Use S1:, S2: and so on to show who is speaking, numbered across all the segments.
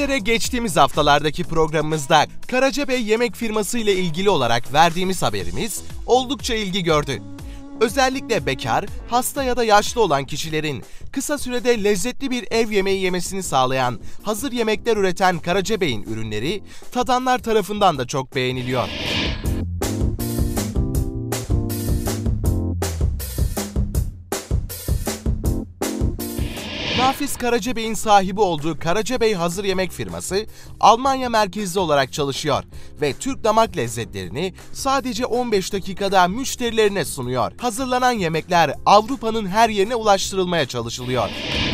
S1: Sizlere geçtiğimiz haftalardaki programımızda Karacabey Yemek Firması ile ilgili olarak verdiğimiz haberimiz oldukça ilgi gördü. Özellikle bekar, hasta ya da yaşlı olan kişilerin kısa sürede lezzetli bir ev yemeği yemesini sağlayan hazır yemekler üreten Karacabey'in ürünleri tadanlar tarafından da çok beğeniliyor. Nafiz Karacabey'in sahibi olduğu Karacabey Hazır Yemek Firması Almanya merkezli olarak çalışıyor ve Türk damak lezzetlerini sadece 15 dakikada müşterilerine sunuyor. Hazırlanan yemekler Avrupa'nın her yerine ulaştırılmaya çalışılıyor.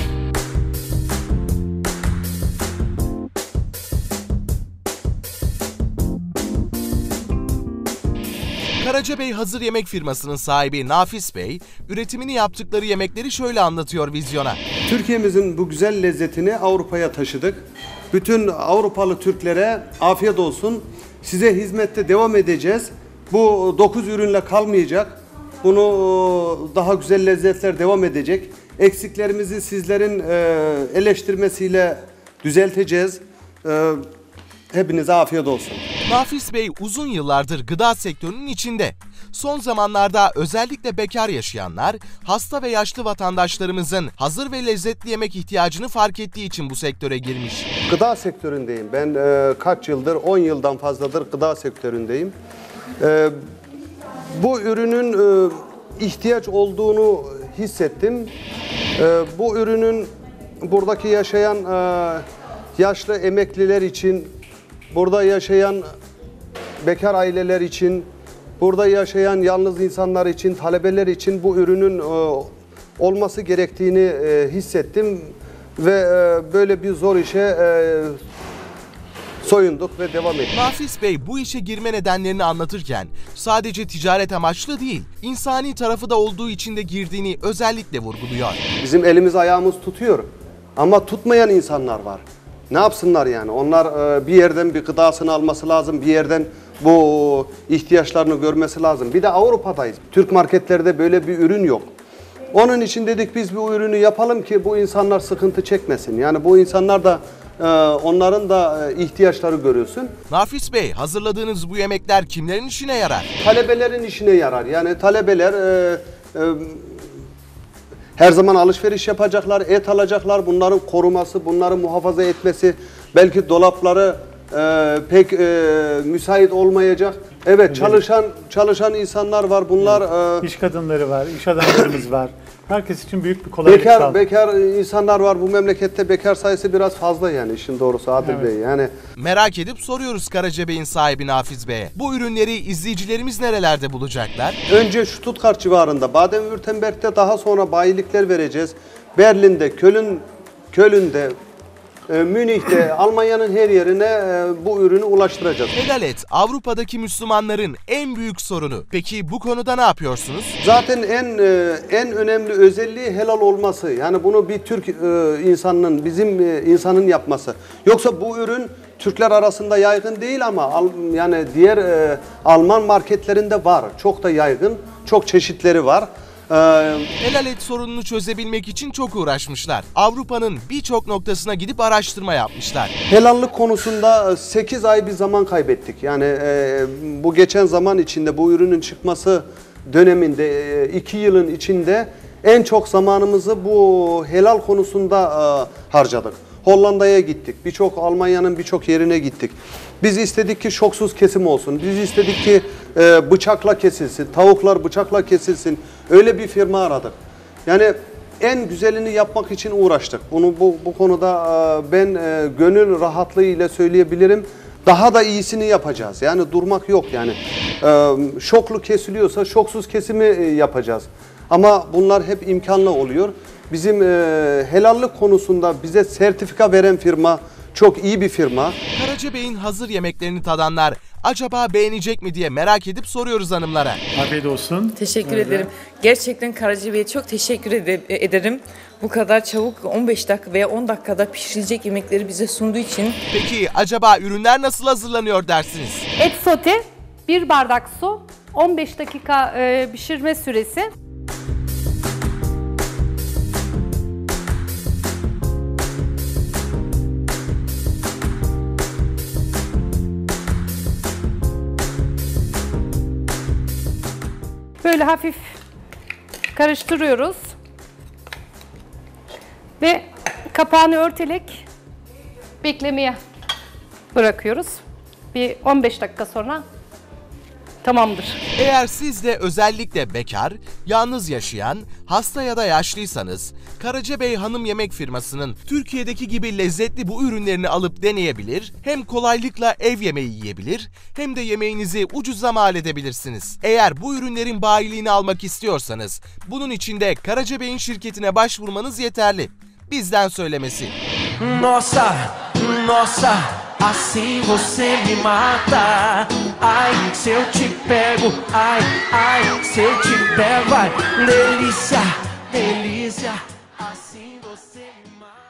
S1: Karacabey Hazır Yemek Firması'nın sahibi Nafiz Bey, üretimini yaptıkları yemekleri şöyle anlatıyor vizyona.
S2: Türkiye'mizin bu güzel lezzetini Avrupa'ya taşıdık. Bütün Avrupalı Türklere afiyet olsun. Size hizmette devam edeceğiz. Bu 9 ürünle kalmayacak. Bunu daha güzel lezzetler devam edecek. Eksiklerimizi sizlerin eleştirmesiyle düzelteceğiz. Hepinize afiyet olsun.
S1: Nafiz Bey uzun yıllardır gıda sektörünün içinde. Son zamanlarda özellikle bekar yaşayanlar, hasta ve yaşlı vatandaşlarımızın hazır ve lezzetli yemek ihtiyacını fark ettiği için bu sektöre girmiş.
S2: Gıda sektöründeyim. Ben kaç yıldır, 10 yıldan fazladır gıda sektöründeyim. Bu ürünün ihtiyaç olduğunu hissettim. Bu ürünün buradaki yaşayan yaşlı emekliler için, burada yaşayan bekar aileler için, burada yaşayan yalnız insanlar için, talebeler için bu ürünün olması gerektiğini hissettim ve böyle bir zor işe soyunduk ve devam ettik.
S1: Nafiz Bey bu işe girme nedenlerini anlatırken sadece ticaret amaçlı değil, insani tarafı da olduğu için de girdiğini özellikle vurguluyor.
S2: Bizim elimiz ayağımız tutuyor ama tutmayan insanlar var. Ne yapsınlar yani? Onlar bir yerden bir gıdasını alması lazım, bir yerden bu ihtiyaçlarını görmesi lazım. Bir de Avrupa'dayız. Türk marketlerde böyle bir ürün yok. Onun için dedik biz bu ürünü yapalım ki bu insanlar sıkıntı çekmesin. Yani bu insanlar da onların da ihtiyaçları görülsün.
S1: Nafiz Bey, hazırladığınız bu yemekler kimlerin işine yarar?
S2: Talebelerin işine yarar. Yani talebeler her zaman alışveriş yapacaklar, et alacaklar. Bunların koruması, bunları muhafaza etmesi, belki dolapları pek müsait olmayacak. Evet, çalışan insanlar var. Bunlar
S3: iş kadınları var, iş adamlarımız var. Herkes için büyük bir kolaylık sağlıyor.
S2: Bekar insanlar var. Bu memlekette bekar sayısı biraz fazla yani işin doğrusu Adil Bey. Yani
S1: merak edip soruyoruz Karacabey'in sahibi Nafiz Bey'e. Bu ürünleri izleyicilerimiz nerelerde bulacaklar?
S2: Önce Stuttgart civarında, Baden-Württemberg'de, daha sonra bayilikler vereceğiz. Berlin'de, Köln'de, Münih'te, Almanya'nın her yerine bu ürünü ulaştıracağız.
S1: Helal et, Avrupa'daki Müslümanların en büyük sorunu. Peki bu konuda ne yapıyorsunuz?
S2: Zaten en önemli özelliği helal olması. Yani bunu bir Türk insanının, bizim insanın yapması. Yoksa bu ürün Türkler arasında yaygın değil ama yani diğer Alman marketlerinde var. Çok da yaygın, çok çeşitleri var.
S1: Helal et sorununu çözebilmek için çok uğraşmışlar. Avrupa'nın birçok noktasına gidip araştırma yapmışlar.
S2: Helallik konusunda 8 ay bir zaman kaybettik. Yani bu geçen zaman içinde, bu ürünün çıkması döneminde 2 yılın içinde en çok zamanımızı bu helal konusunda harcadık. Hollanda'ya gittik. Almanya'nın birçok yerine gittik. Biz istedik ki şoksuz kesim olsun. Biz istedik ki bıçakla kesilsin. Tavuklar bıçakla kesilsin. Öyle bir firma aradık. Yani en güzelini yapmak için uğraştık. Bu konuda ben gönül rahatlığı ile söyleyebilirim. Daha da iyisini yapacağız. Yani durmak yok yani. Şoklu kesiliyorsa şoksuz kesimi yapacağız. Ama bunlar hep imkanlı oluyor. Bizim helallik konusunda bize sertifika veren firma çok iyi bir firma.
S1: Karacabey'in hazır yemeklerini tadanlar acaba beğenecek mi diye merak edip soruyoruz hanımlara.
S3: Afiyet olsun.
S4: Teşekkür ederim. Gerçekten Karacabey'e çok teşekkür ederim. Bu kadar çabuk 15 dakika veya 10 dakikada pişirilecek yemekleri bize sunduğu için.
S1: Peki acaba ürünler nasıl hazırlanıyor dersiniz?
S5: Et sote, 1 bardak su, 15 dakika pişirme süresi. Böyle hafif karıştırıyoruz. Ve kapağını örterek beklemeye bırakıyoruz. Bir 15 dakika sonra tamamdır.
S1: Eğer siz de özellikle bekar, yalnız yaşayan, hasta ya da yaşlıysanız, Karacabey Hanım Yemek firmasının Türkiye'deki gibi lezzetli bu ürünlerini alıp deneyebilir, hem kolaylıkla ev yemeği yiyebilir, hem de yemeğinizi ucuza mal edebilirsiniz. Eğer bu ürünlerin bayiliğini almak istiyorsanız, bunun için de Karacabey'in şirketine başvurmanız yeterli. Bizden söylemesi.
S6: Nossa, nossa, assim você me mata. Ay, se eu te pego, ay, ay, se eu te pego, ay, delícia, delícia, assim você me mata.